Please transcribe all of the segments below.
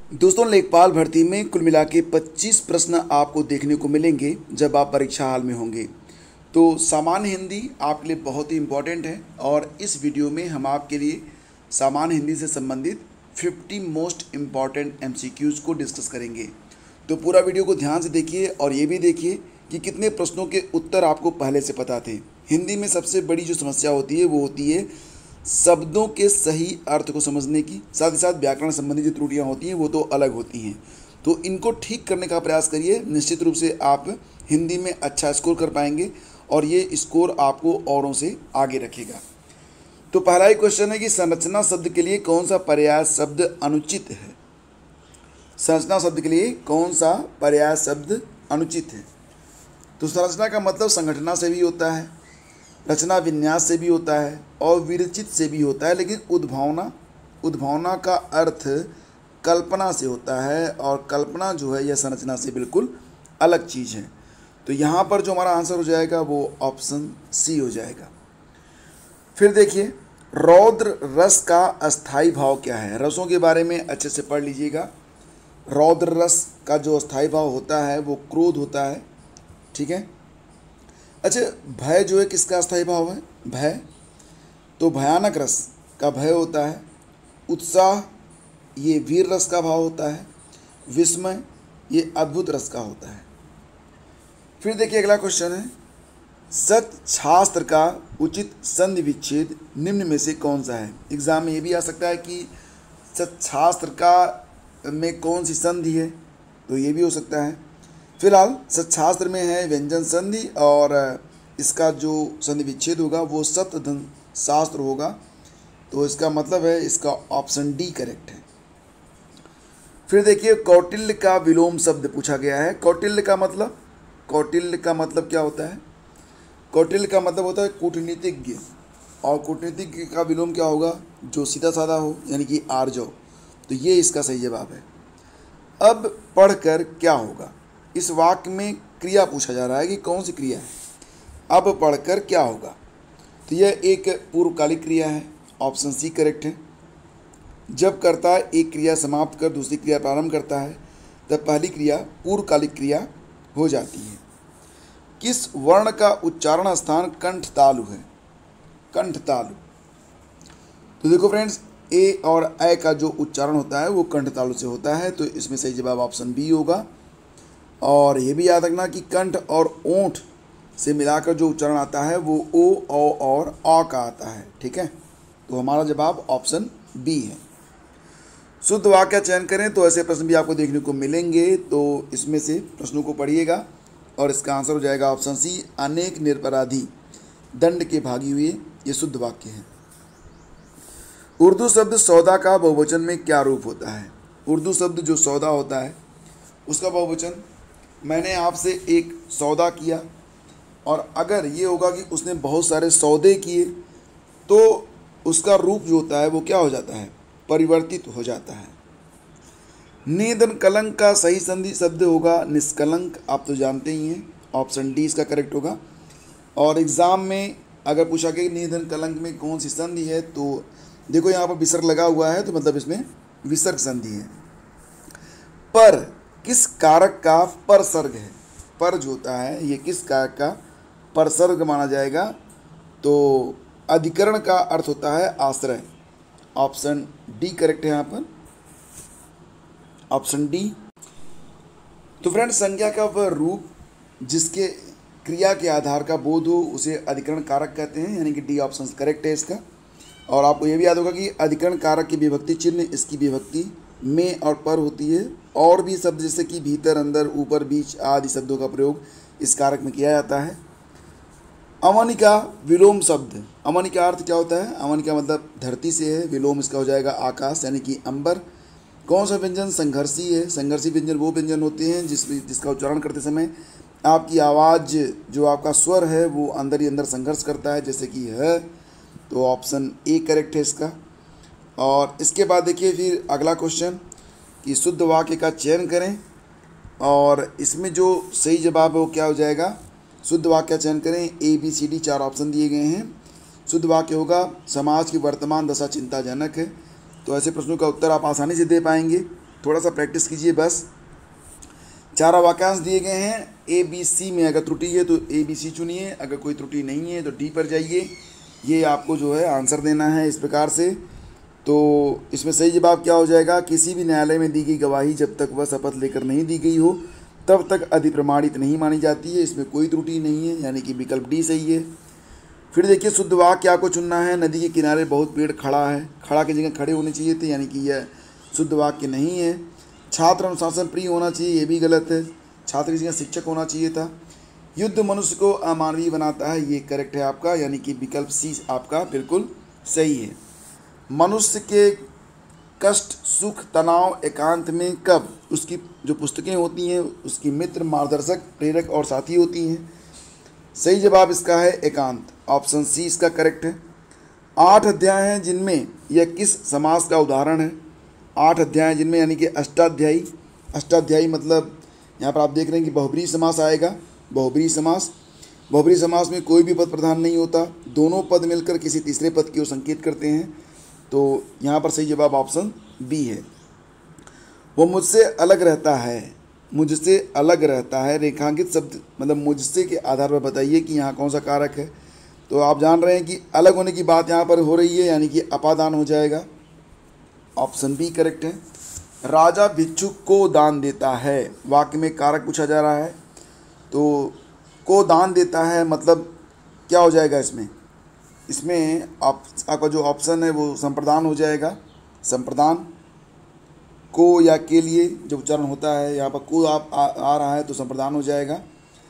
दोस्तों, लेखपाल भर्ती में कुल मिला के 25 प्रश्न आपको देखने को मिलेंगे जब आप परीक्षा हाल में होंगे। तो सामान्य हिंदी आपके लिए बहुत ही इम्पोर्टेंट है और इस वीडियो में हम आपके लिए सामान्य हिंदी से संबंधित 50 मोस्ट इम्पॉर्टेंट MCQs को डिस्कस करेंगे। तो पूरा वीडियो को ध्यान से देखिए और ये भी देखिए कि कितने प्रश्नों के उत्तर आपको पहले से पता थे। हिंदी में सबसे बड़ी जो समस्या होती है वो होती है शब्दों के सही अर्थ को समझने की, साथ ही साथ व्याकरण संबंधी जो त्रुटियां होती हैं वो तो अलग होती हैं। तो इनको ठीक करने का प्रयास करिए, निश्चित रूप से आप हिंदी में अच्छा स्कोर कर पाएंगे और ये स्कोर आपको औरों से आगे रखेगा। तो पहला ही क्वेश्चन है कि संरचना शब्द के लिए कौन सा पर्याय शब्द अनुचित है। संरचना शब्द के लिए कौन सा पर्याय शब्द अनुचित है। तो संरचना का मतलब संगठना से भी होता है, रचना विन्यास से भी होता है और विरचित से भी होता है, लेकिन उद्भावना का अर्थ कल्पना से होता है और कल्पना जो है यह संरचना से बिल्कुल अलग चीज़ है। तो यहाँ पर जो हमारा आंसर हो जाएगा वो ऑप्शन सी हो जाएगा। फिर देखिए, रौद्र रस का अस्थाई भाव क्या है। रसों के बारे में अच्छे से पढ़ लीजिएगा। रौद्र रस का जो अस्थाई भाव होता है वो क्रोध होता है, ठीक है। अच्छा, भय जो है किसका अस्थाई भाव है, भय, तो भयानक रस का भय होता है। उत्साह ये वीर रस का भाव होता है। विस्मय ये अद्भुत रस का होता है। फिर देखिए अगला क्वेश्चन है, सत्शास्त्र का उचित संधि विच्छेद निम्न में से कौन सा है। एग्जाम में ये भी आ सकता है कि सत्शास्त्र का में कौन सी संधि है, तो ये भी हो सकता है। फिलहाल सत्शास्त्र में है व्यंजन संधि और इसका जो संधि विच्छेद होगा वो सप्तधन शास्त्र होगा। तो इसका मतलब है इसका ऑप्शन डी करेक्ट है। फिर देखिए, कौटिल्य का विलोम शब्द पूछा गया है। कौटिल्य का मतलब क्या होता है। कौटिल्य का मतलब होता है कूटनीतिज्ञ, और कूटनीतिज्ञ का विलोम क्या होगा, जो सीधा साधा हो, यानी कि आर्जव। तो ये इसका सही जवाब है। अब पढ़कर क्या होगा, इस वाक्य में क्रिया पूछा जा रहा है कि कौन सी क्रिया है। अब पढ़कर क्या होगा, तो यह एक पूर्वकालिक क्रिया है, ऑप्शन सी करेक्ट है। जब कर्ता एक क्रिया समाप्त कर दूसरी क्रिया प्रारंभ करता है तब पहली क्रिया पूर्वकालिक क्रिया हो जाती है। किस वर्ण का उच्चारण स्थान कंठ तालु है। कंठ तालु, तो देखो फ्रेंड्स, ए और ऐ का जो उच्चारण होता है वो कंठ तालु से होता है। तो इसमें सही जवाब ऑप्शन बी होगा। और ये भी याद रखना कि कंठ और ओंठ से मिलाकर जो उच्चारण आता है वो ओ, औ और आ का आता है, ठीक है। तो हमारा जवाब ऑप्शन बी है। शुद्ध वाक्य का चयन करें, तो ऐसे प्रश्न भी आपको देखने को मिलेंगे। तो इसमें से प्रश्नों को पढ़िएगा और इसका आंसर हो जाएगा ऑप्शन सी, अनेक निरपराधी दंड के भागी हुए। ये शुद्ध वाक्य है। उर्दू शब्द सौदा का बहुवचन में क्या रूप होता है। उर्दू शब्द जो सौदा होता है उसका बहुवचन, मैंने आपसे एक सौदा किया, और अगर ये होगा कि उसने बहुत सारे सौदे किए तो उसका रूप जो होता है वो क्या हो जाता है, परिवर्तित हो जाता है। निधन कलंक का सही संधि शब्द होगा निष्कलंक, आप तो जानते ही हैं, ऑप्शन डी इसका करेक्ट होगा। और एग्ज़ाम में अगर पूछा कि निधन कलंक में कौन सी संधि है, तो देखो यहाँ पर विसर्ग लगा हुआ है, तो मतलब इसमें विसर्ग संधि है। पर किस कारक का परसर्ग है। पर जो होता है ये किस कारक का परसर्ग माना जाएगा, तो अधिकरण का अर्थ होता है आश्रय। ऑप्शन डी करेक्ट है यहाँ पर, ऑप्शन डी। तो फ्रेंड, संज्ञा का वह रूप जिसके क्रिया के आधार का बोध हो उसे अधिकरण कारक कहते हैं, यानी कि डी ऑप्शन करेक्ट है इसका। और आपको ये भी याद होगा कि अधिकरण कारक की विभक्ति चिन्ह इसकी विभक्ति में और पर होती है। और भी शब्द जैसे कि भीतर, अंदर, ऊपर, बीच आदि शब्दों का प्रयोग इस कारक में किया जाता है। अमनिका विलोम शब्द, अमनि का अर्थ क्या होता है। अमनि का मतलब धरती से है, विलोम इसका हो जाएगा आकाश, यानी कि अंबर। कौन सा व्यंजन संघर्षी है। संघर्षी व्यंजन वो व्यंजन होते हैं जिसका उच्चारण करते समय आपकी आवाज़, जो आपका स्वर है, वो अंदर ही अंदर संघर्ष करता है, जैसे कि है। तो ऑप्शन ए करेक्ट है इसका। और इसके बाद देखिए फिर अगला क्वेश्चन कि शुद्ध वाक्य का चयन करें, और इसमें जो सही जवाब है वो क्या हो जाएगा। शुद्ध वाक्य का चयन करें, A B C D 4 option दिए गए हैं। शुद्ध वाक्य होगा समाज की वर्तमान दशा चिंताजनक है। तो ऐसे प्रश्नों का उत्तर आप आसानी से दे पाएंगे। थोड़ा सा प्रैक्टिस कीजिए बस। 4 वाक्यांश दिए गए हैं, ए बी सी में अगर त्रुटि है तो ए बी सी चुनिए, अगर कोई त्रुटि नहीं है तो डी पर जाइए। ये आपको जो है आंसर देना है इस प्रकार से। तो इसमें सही जवाब क्या हो जाएगा, किसी भी न्यायालय में दी गई गवाही जब तक वह शपथ लेकर नहीं दी गई हो तब तक अधिप्रमाणित नहीं मानी जाती है। इसमें कोई त्रुटि नहीं है, यानी कि विकल्प डी सही है। फिर देखिए शुद्ध वाक्य आपको चुनना है, नदी के किनारे बहुत पेड़ खड़ा है, खड़ा की जगह खड़े होने चाहिए थे, यानी कि यह शुद्ध वाक्य नहीं है। छात्र अनुशासन प्रिय होना चाहिए, ये भी गलत है, छात्र की जगह शिक्षक होना चाहिए था। युद्ध मनुष्य को अमानवीय बनाता है, ये करेक्ट है आपका, यानी कि विकल्प सी आपका बिल्कुल सही है। मनुष्य के कष्ट सुख तनाव एकांत में कब, उसकी जो पुस्तकें होती हैं उसकी मित्र मार्गदर्शक प्रेरक और साथी होती हैं। सही जवाब इसका है एकांत, ऑप्शन सी इसका करेक्ट है। 8 अध्याय हैं जिनमें यह किस समास का उदाहरण है। 8 अध्याय जिनमें, यानी कि अष्टाध्यायी, अष्टाध्यायी मतलब यहाँ पर आप देख रहे हैं कि बहुब्रीहि समास आएगा। बहुब्रीहि समास, बहुब्रीहि समास में कोई भी पद प्रधान नहीं होता, दोनों पद मिलकर किसी तीसरे पद की ओर संकेत करते हैं। तो यहाँ पर सही जवाब ऑप्शन बी है। वो मुझसे अलग रहता है, मुझसे अलग रहता है, रेखांकित शब्द मतलब मुझसे के आधार पर बताइए कि यहाँ कौन सा कारक है। तो आप जान रहे हैं कि अलग होने की बात यहाँ पर हो रही है, यानी कि अपादान हो जाएगा, ऑप्शन बी करेक्ट है। राजा भिक्षुक को दान देता है, वाक्य में कारक पूछा जा रहा है, तो को दान देता है मतलब क्या हो जाएगा इसमें, इसमें आपका जो ऑप्शन है वो संप्रदान हो जाएगा। संप्रदान, को या के लिए जो उच्चारण होता है, यहाँ पर को आप आ रहा है तो संप्रदान हो जाएगा।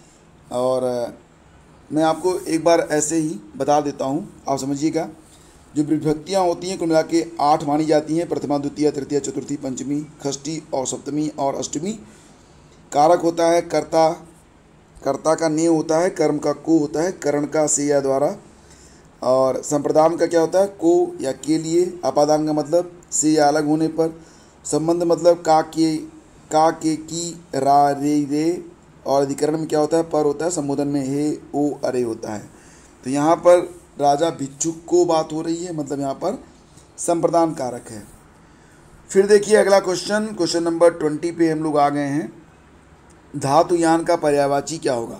और मैं आपको एक बार ऐसे ही बता देता हूँ, आप समझिएगा। जो विभक्तियाँ होती हैं कुल मिला के 8 मानी जाती हैं, प्रथमा द्वितीय तृतीय चतुर्थी पंचमी षष्ठी और सप्तमी और अष्टमी। कारक होता है कर्ता, कर्ता का ने होता है, कर्म का को होता है, करण का से या द्वारा, और संप्रदान का क्या होता है को या के लिए, अपादान का मतलब से या अलग होने पर, संबंध मतलब का के की रा रे रे, और अधिकरण में क्या होता है पर होता है, संबोधन में हे ओ अरे होता है। तो यहाँ पर राजा भिक्षुक को बात हो रही है, मतलब यहाँ पर संप्रदान कारक है। फिर देखिए अगला क्वेश्चन, क्वेश्चन नंबर 20 पे हम लोग आ गए हैं। धातुयान का पर्यायवाची क्या होगा।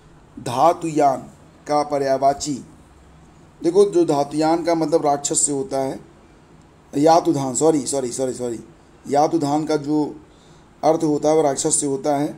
धातुयान का पर्यायवाची, देखो जो धातुयान का मतलब राक्षस से होता है, यातुधान, सॉरी यातुधान का जो अर्थ होता है वो राक्षस से होता है।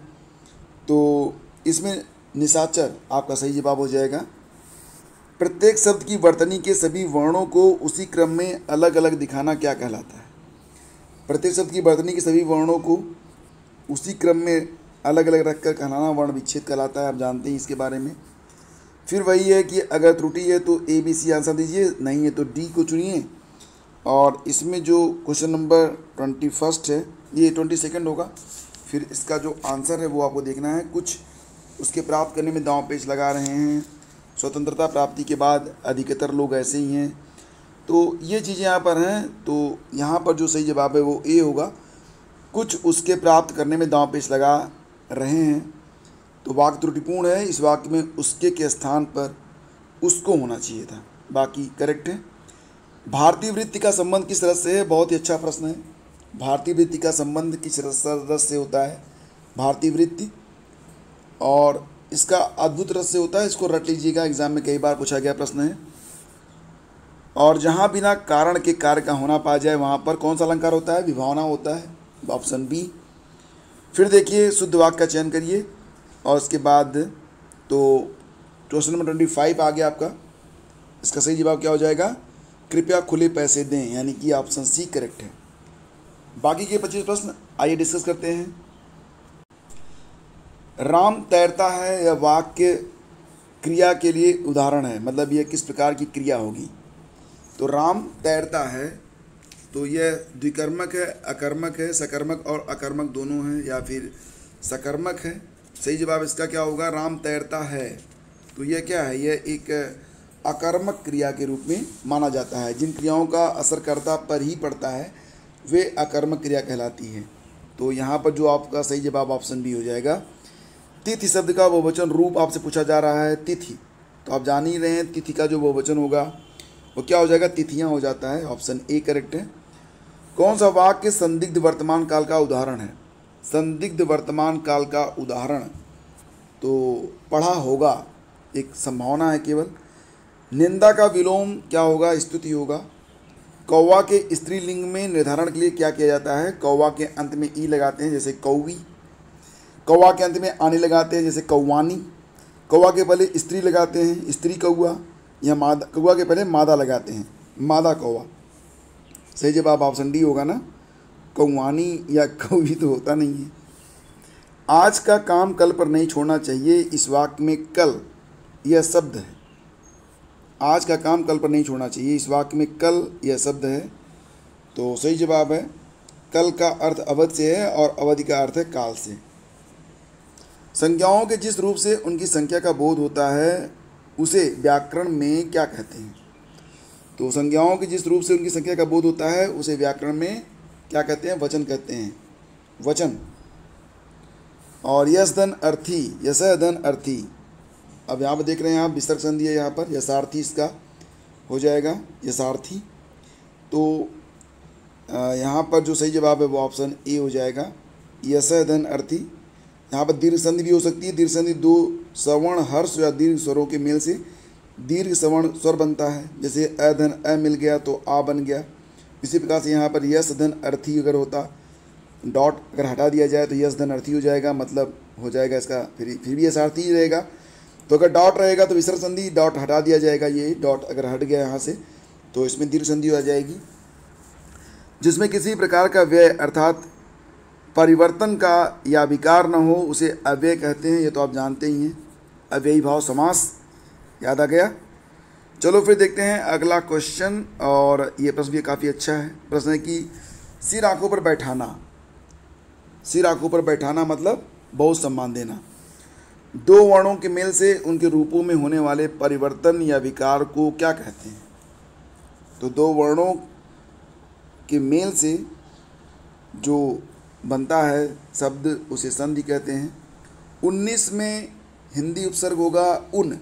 तो इसमें निशाचर आपका सही जवाब हो जाएगा। प्रत्येक शब्द की वर्तनी के सभी वर्णों को उसी क्रम में अलग अलग दिखाना क्या कहलाता है। प्रत्येक शब्द की वर्तनी के सभी वर्णों को उसी क्रम में अलग अलग रखकर कहलाना वर्ण विच्छेद कहलाता है, आप जानते हैं इसके बारे में। फिर वही है कि अगर त्रुटि है तो ए बी सी आंसर दीजिए, नहीं है तो डी को चुनिए। और इसमें जो क्वेश्चन नंबर 21 है, ये 22 होगा। फिर इसका जो आंसर है वो आपको देखना है। कुछ उसके प्राप्त करने में दांव पेच लगा रहे हैं, स्वतंत्रता प्राप्ति के बाद अधिकतर लोग ऐसे ही हैं। तो ये चीज़ें यहाँ पर हैं, तो यहाँ पर जो सही जवाब है वो ए होगा। कुछ उसके प्राप्त करने में दांव पेच लगा रहे हैं, तो वाक्य त्रुटिपूर्ण है। इस वाक्य में उसके के स्थान पर उसको होना चाहिए था, बाकी करेक्ट है। भारतीय वृत्ति का संबंध किस रस से है, बहुत ही अच्छा प्रश्न है। भारतीय वृत्ति का संबंध किस रस से होता है, भारतीय वृत्ति, और इसका अद्भुत रस से होता है। इसको रट लीजिएगा, एग्जाम में कई बार पूछा गया प्रश्न है। और जहाँ बिना कारण के कार्य का होना पाया जाए वहाँ पर कौन सा अलंकार होता है, विभावना होता है, ऑप्शन बी। फिर देखिए शुद्ध वाक्य का चयन करिए, और उसके बाद तो क्वेश्चन नंबर 25 आ गया आपका। इसका सही जवाब क्या हो जाएगा, कृपया खुले पैसे दें, यानी कि ऑप्शन सी करेक्ट है। बाकी के 25 प्रश्न आइए डिस्कस करते हैं। राम तैरता है, यह वाक्य क्रिया के लिए उदाहरण है, मतलब यह किस प्रकार की क्रिया होगी। तो राम तैरता है, तो यह द्विकर्मक है, अकर्मक है, सकर्मक और अकर्मक दोनों हैं, या फिर सकर्मक है। सही जवाब इसका क्या होगा, राम तैरता है, तो यह क्या है, यह एक अकर्मक क्रिया के रूप में माना जाता है। जिन क्रियाओं का असर कर्ता पर ही पड़ता है वे अकर्मक क्रिया कहलाती है। तो यहाँ पर जो आपका सही जवाब ऑप्शन बी हो जाएगा। तिथि शब्द का बहुवचन रूप आपसे पूछा जा रहा है, तिथि, तो आप जान ही रहे हैं तिथि का जो बहुवचन होगा वो क्या हो जाएगा, तिथियाँ हो जाता है, ऑप्शन ए करेक्ट है। कौन सा वाक्य संदिग्ध वर्तमान काल का उदाहरण है? संदिग्ध वर्तमान काल का उदाहरण तो पढ़ा होगा, एक संभावना है केवल। निंदा का विलोम क्या होगा? स्तुति होगा। कौवा के स्त्रीलिंग में निर्धारण के लिए क्या किया जाता है? कौवा के अंत में ई लगाते हैं जैसे कौवी, कौवा के अंत में आने लगाते हैं जैसे कौवानी, कौवा के पहले स्त्री लगाते हैं स्त्री कौवा, या मादा, कौवा के पहले मादा लगाते हैं मादा कौवा। सही जवाब ऑप्शन डी होगा ना, कौवानी या कौवी तो होता नहीं है। आज का काम कल पर नहीं छोड़ना चाहिए, इस वाक्य में कल यह शब्द है। आज का काम कल पर नहीं छोड़ना चाहिए, इस वाक्य में कल यह शब्द है। तो सही जवाब है कल का अर्थ अवधि से है और अवधि का अर्थ है काल से। संज्ञाओं के जिस रूप से उनकी संख्या का बोध होता है उसे व्याकरण में क्या कहते हैं? तो संज्ञाओं के जिस रूप से उनकी संख्या का बोध होता है उसे व्याकरण में क्या कहते हैं? वचन कहते हैं, वचन। और यस धन अर्थी, यस धन अर्थी, अब यहाँ पर देख रहे हैं आप विसर्ग संधि है यहाँ पर, यसार्थी इसका हो जाएगा यसार्थी। तो यहाँ पर जो सही जवाब है वो ऑप्शन ए हो जाएगा, यस धन अर्थी। यहाँ पर दीर्घ संधि भी हो सकती है। दीर्घ संधि दो सवर्ण हर्ष या दीर्घ स्वरों के मेल से दीर्घ सवर्ण स्वर बनता है, जैसे अ धन अ मिल गया तो आ बन गया। इसी प्रकार से यहाँ पर यस धन अर्थी अगर होता, डॉट अगर हटा दिया जाए तो यस धन अर्थी हो जाएगा, मतलब हो जाएगा इसका फिर भी यसार्थी ही रहेगा। तो अगर डॉट रहेगा तो विसर्ग संधि, डॉट हटा दिया जाएगा, ये डॉट अगर हट गया यहाँ से तो इसमें दीर्घ संधि हो जाएगी। जिसमें किसी प्रकार का व्यय अर्थात परिवर्तन का या विकार न हो उसे अव्यय कहते हैं, ये तो आप जानते ही हैं। अव्ययी भाव समास याद आ गया। चलो फिर देखते हैं अगला क्वेश्चन, और ये प्रश्न भी काफ़ी अच्छा है। प्रश्न है कि सिर आंखों पर बैठाना, सिर आंखों पर बैठाना मतलब बहुत सम्मान देना। दो वर्णों के मेल से उनके रूपों में होने वाले परिवर्तन या विकार को क्या कहते हैं? तो दो वर्णों के मेल से जो बनता है शब्द उसे संधि कहते हैं। 19 में हिंदी उपसर्ग होगा उन,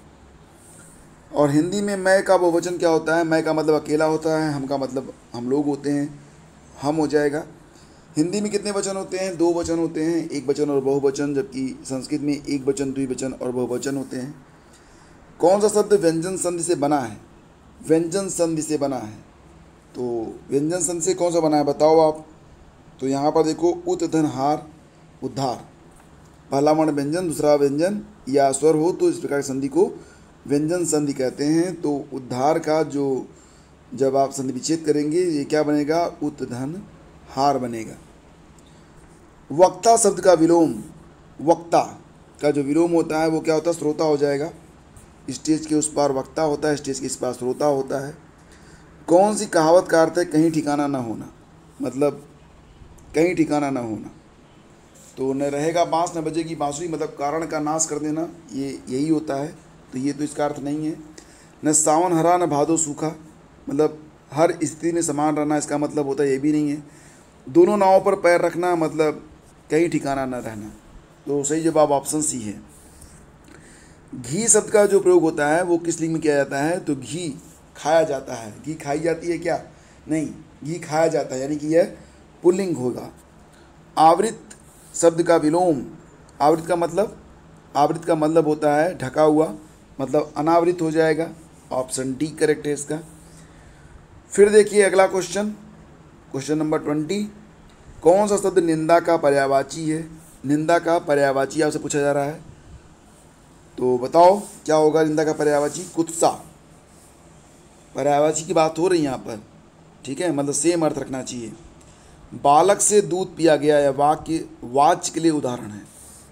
और हिंदी में मैं का बहुवचन क्या होता है? मैं का मतलब अकेला होता है, हम का मतलब हम लोग होते हैं, हम हो जाएगा। हिंदी में कितने वचन होते हैं? दो वचन होते हैं, एक वचन और बहुवचन, जबकि संस्कृत में एक वचन, द्विवचन और बहुवचन होते हैं। कौन सा शब्द व्यंजन संधि से बना है? व्यंजन संधि से बना है। तो व्यंजन संधि से कौन सा बना है बताओ आप? तो यहाँ पर देखो उत धन हार उद्धार, पहला वर्ण व्यंजन दूसरा व्यंजन या स्वर हो तो इस प्रकार की संधि को व्यंजन संधि कहते हैं। तो उद्धार का जो जब आप संधि विच्छेद करेंगे ये क्या बनेगा? उत धन हार बनेगा। वक्ता शब्द का विलोम, वक्ता का जो विलोम होता है वो क्या होता है? श्रोता हो जाएगा। स्टेज के उस पार वक्ता होता है, स्टेज के इस पार श्रोता होता है। कौन सी कहावत का अर्थ है कहीं ठिकाना ना होना? मतलब कहीं ठिकाना ना होना। तो न रहेगा बांस न बजेगी बांसुरी, मतलब कारण का नाश कर देना, ये यही होता है। तो ये तो इसका अर्थ नहीं है। न सावन हरा न भादो सूखा, मतलब हर स्थिति में समान रहना, इसका मतलब होता है ये भी नहीं है। दोनों नावों पर पैर रखना, मतलब कहीं ठिकाना न रहना। तो सही जवाब ऑप्शन सी है। घी शब्द का जो प्रयोग होता है वो किस लिंग में किया जाता है? तो घी खाया जाता है। घी खाई जाती है क्या? नहीं, घी खाया जाता है, यानी कि यह पुल्लिंग होगा। आवृत शब्द का विलोम, आवृत का मतलब होता है ढका हुआ, मतलब अनावृत हो जाएगा। ऑप्शन डी करेक्ट है इसका। फिर देखिए अगला क्वेश्चन, क्वेश्चन नंबर 20। कौन सा शब्द निंदा का पर्यायवाची है? निंदा का पर्यायवाची आपसे पूछा जा रहा है, तो बताओ क्या होगा निंदा का पर्यायवाची? कुत्सा। पर्यायवाची की बात हो रही है यहाँ पर, ठीक है, मतलब सेम अर्थ रखना चाहिए। बालक से दूध पिया गया या वाक्य वाच्य के लिए उदाहरण है।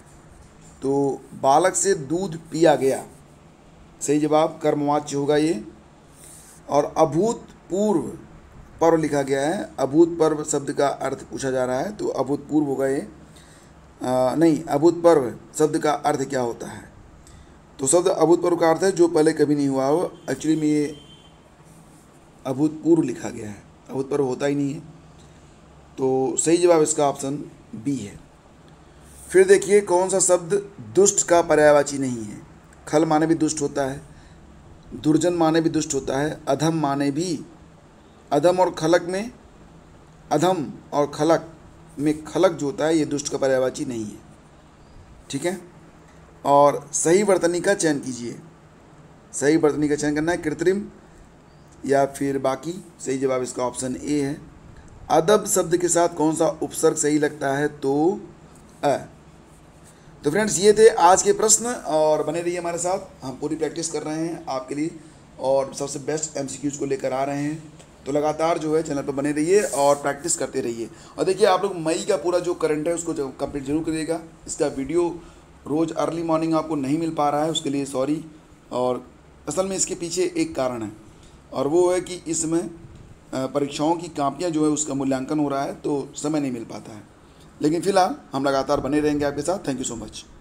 तो बालक से दूध पिया गया, सही जवाब कर्मवाच्य होगा ये। और अभूतपूर्व पर्व लिखा गया है, अभूतपर्व शब्द का अर्थ पूछा जा रहा है, तो अभूतपूर्व होगा ये। नहीं, अभूतपर्व शब्द का अर्थ क्या होता है? तो शब्द अभूतपर्व का अर्थ है जो पहले कभी नहीं हुआ हो। एक्चुअली में ये अभूतपूर्व लिखा गया है, अभूतपर्व होता ही नहीं है। तो सही जवाब इसका ऑप्शन बी है। फिर देखिए कौन सा शब्द दुष्ट का पर्यायवाची नहीं है? खल माने भी दुष्ट होता है, दुर्जन माने भी दुष्ट होता है, अधम माने भी। अधम और खलक में अधम और खलक में खलक जो होता है ये दुष्ट का पर्यायवाची नहीं है। ठीक है। और सही वर्तनी का चयन कीजिए। सही वर्तनी का चयन करना है, कृत्रिम या फिर बाकी। सही जवाब इसका ऑप्शन ए है। अदब शब्द के साथ कौन सा उपसर्ग सही लगता है? तो अ। तो फ्रेंड्स ये थे आज के प्रश्न, और बने रहिए हमारे साथ। हम पूरी प्रैक्टिस कर रहे हैं आपके लिए और सबसे बेस्ट एमसीक्यूज को लेकर आ रहे हैं। तो लगातार जो है चैनल पर बने रहिए और प्रैक्टिस करते रहिए। और देखिए आप लोग मई का पूरा जो करंट है उसको कंप्लीट जरूर करिएगा। इसका वीडियो रोज़ अर्ली मॉर्निंग आपको नहीं मिल पा रहा है, उसके लिए सॉरी। और असल में इसके पीछे एक कारण है, और वो है कि इसमें परीक्षाओं की कापियाँ जो है उसका मूल्यांकन हो रहा है, तो समय नहीं मिल पाता है। लेकिन फ़िलहाल हम लगातार बने रहेंगे आपके साथ। Thank you so much.